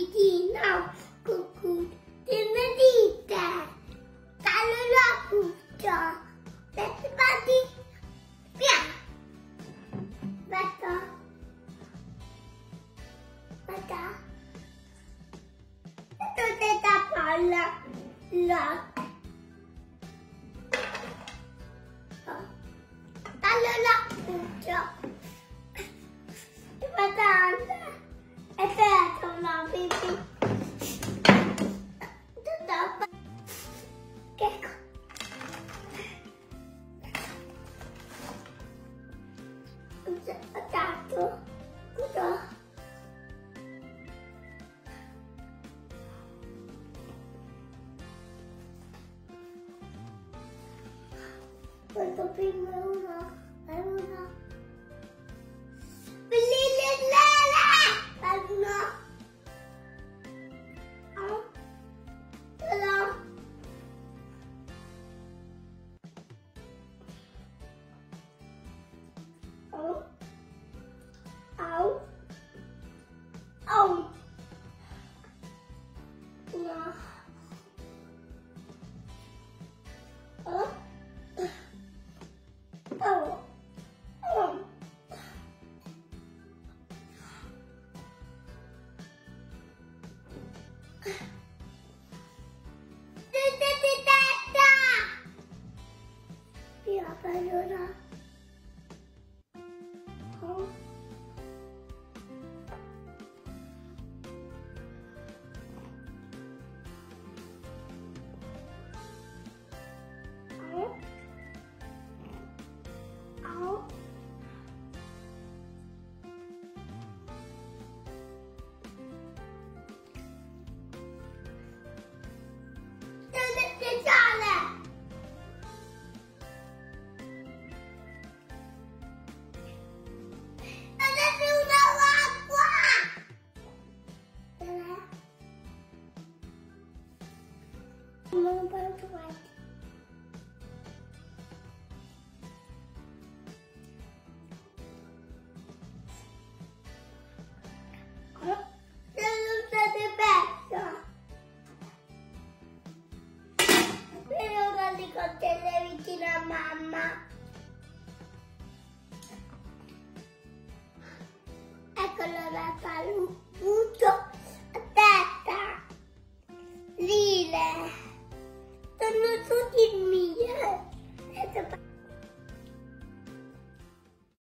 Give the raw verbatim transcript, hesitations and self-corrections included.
vicino, cucù, ti ne dite, callo la cuccia, let's body, via, basta, basta, e tu da palla, la, callo la cuccia, basta. E aspetta una pipì. Che cosa? Aspetta. Cosa? Questo primo è uno, è uno. Oh, oh, oh, no, oh, oh, oh. Via, allora. Non puoi trovare. Non state persa. Però non li contelle vicino a mamma. Eccolo la paluccio.